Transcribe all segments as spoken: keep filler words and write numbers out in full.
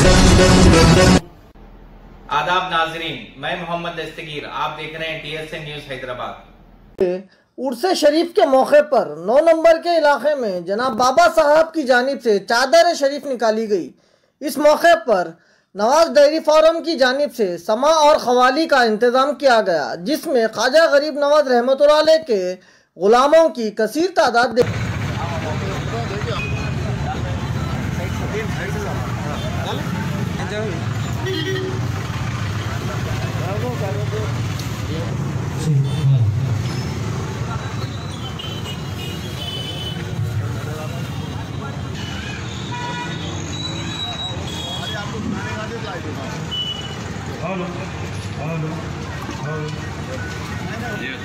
आदाब नाजरीन, मैं मोहम्मद दस्तगीर, आप देख रहे हैं टीएसएन न्यूज हैदराबाद। उर्स शरीफ के मौके पर नौ नंबर के इलाके में जनाब बाबा साहब की जानिब से चादर शरीफ निकाली गई। इस मौके पर नवाज डेयरी फार्म की जानिब से समा और खवाली का इंतज़ाम किया गया, जिसमें ख्वाजा गरीब नवाज रहमतुल्लाह अलैह के गुलामों की कसीर तादाद दे Hello. Hello. Hello. Yes.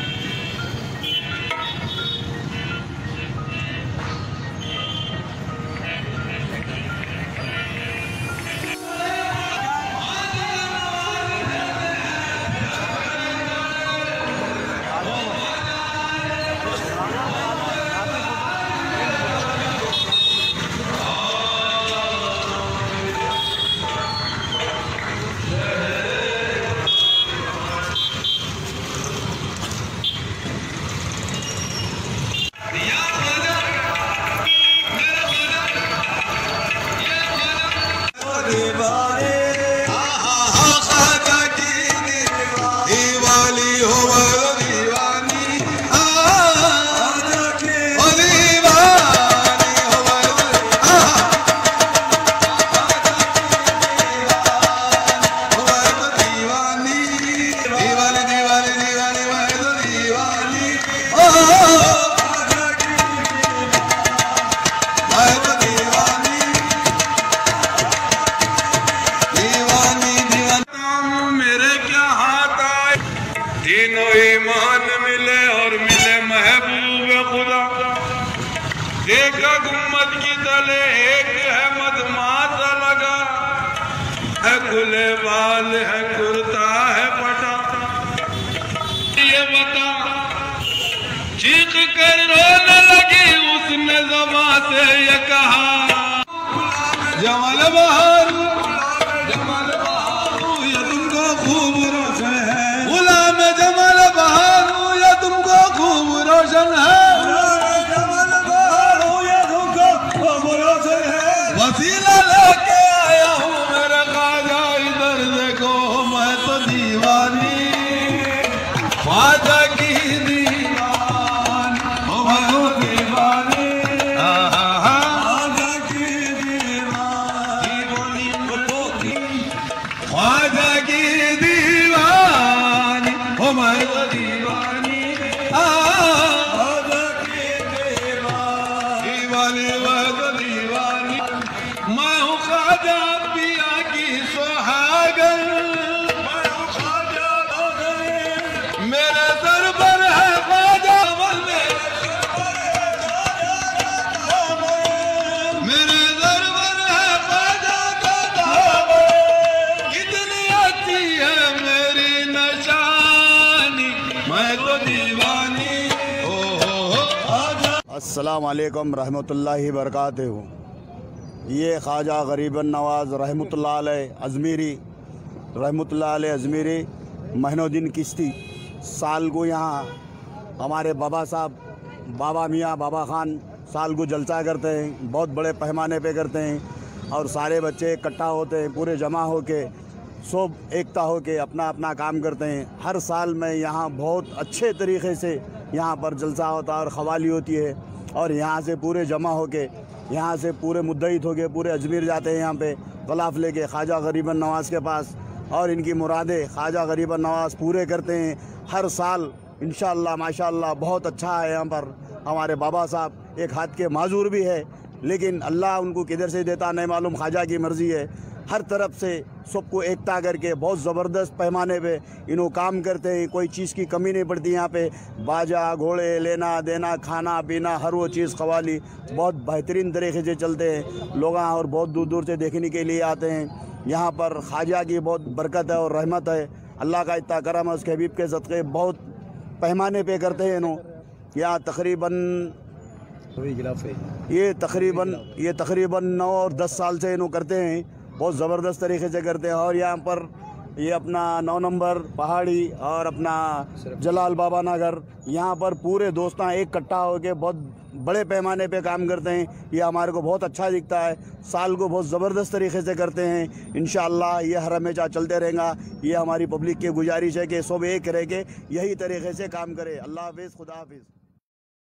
तीनों ईमान मिले और मिले महबूब खुदा। देखा गुम्मत की तले एक है मदमाता लगा है, खुले बाल है, कुर्ता है पटा। ये बता चीख कर रोने लगी उसने ज़बां से ये कहा, जमाल बहार जमाल बहार ये तुमको खूब रोशन है, गुलाम जमाल बहार ये तुमको खूब रोशन है, जमाल बहार ये तुमको खूब रोशन है। वसीला लेके आया हूँ मेरे ख्वाजा, इधर देखो मैं तो दीवानी ख्वाजा की दीवान हो, मैं तो दीवानी ख्वाजा की दीवानी ख्वाजा की दीवानी हो, मैं तो दीवानी ख्वाजा की दीवानी मैं तो दीवानी। मैं हूँ ख्वाजा पिया की सुहागन, मैं हूँ ख्वाजा मेरे सर पर है ख्वाजा अमल मेरे सर पर है ख्वाजा का दामन। कितनी अच्छी है मेरी निशानी, मैं तो दीवानी हो हो हो ख्वाजा। अस्सलाम वालेकुम रहमतुल्लाहि बरकातहू। ये ख्वाजा गरीबन नवाज रहमतुल्लाह अलैह अजमेरी रहमतुल्लाह अलैह अजमेरी महीनुद्दीन चिश्ती साल को यहाँ हमारे बाबा साहब बाबा मियाँ बाबा खान साल को जलसा करते हैं, बहुत बड़े पैमाने पे करते हैं और सारे बच्चे इकट्ठा होते हैं, पूरे जमा होके सब एकता होके अपना अपना काम करते हैं। हर साल में यहाँ बहुत अच्छे तरीक़े से यहाँ पर जलसा होता है और ख़वाली होती है और यहाँ से पूरे जमा होके यहाँ से पूरे मुद्दईत होके पूरे अजमेर जाते हैं यहाँ पे ग़िलाफ़ लेके ख्वाजा गरीबन नवाज़ के पास और इनकी मुरादें ख्वाजा गरीबन नवाज़ पूरे करते हैं हर साल इंशाअल्लाह माशाअल्लाह। बहुत अच्छा है यहाँ पर हमारे बाबा साहब, एक हाथ के माजूर भी है लेकिन अल्लाह उनको किधर से देता नहीं मालूम, ख्वाजा की मर्ज़ी है। हर तरफ से सबको एकता करके बहुत ज़बरदस्त पैमाने पे इन्हों काम करते हैं, कोई चीज़ की कमी नहीं पड़ती यहाँ पे। बाजा घोड़े लेना देना खाना पीना हर वो चीज़ ख़वाली बहुत बेहतरीन तरीके से चलते हैं। लोग और बहुत दूर दूर से देखने के लिए आते हैं। यहाँ पर ख्वाजा की बहुत बरकत है और रहमत है, अल्लाह का इतना करम है, उसके हबीब के सदक़े बहुत पैमाने पे करते हैं इन्हों। यहाँ तकरीबन ये तकरीबन ये तकरीबन नौ और दस साल से इन्हों करते हैं बहुत ज़बरदस्त तरीके से करते हैं। और यहाँ पर ये अपना नौ नंबर पहाड़ी और अपना जलाल बाबा नगर, यहाँ पर पूरे दोस्तां एक इकट्ठा होकर बहुत बड़े पैमाने पे काम करते हैं। ये हमारे को बहुत अच्छा दिखता है, साल को बहुत ज़बरदस्त तरीके से करते हैं। इंशाअल्लाह ये हर हमेशा चलते रहेगा। ये हमारी पब्लिक की गुजारिश है कि सब एक रह के यही तरीके से काम करे। अल्लाह हाफिज़, खुदा हाफिज़।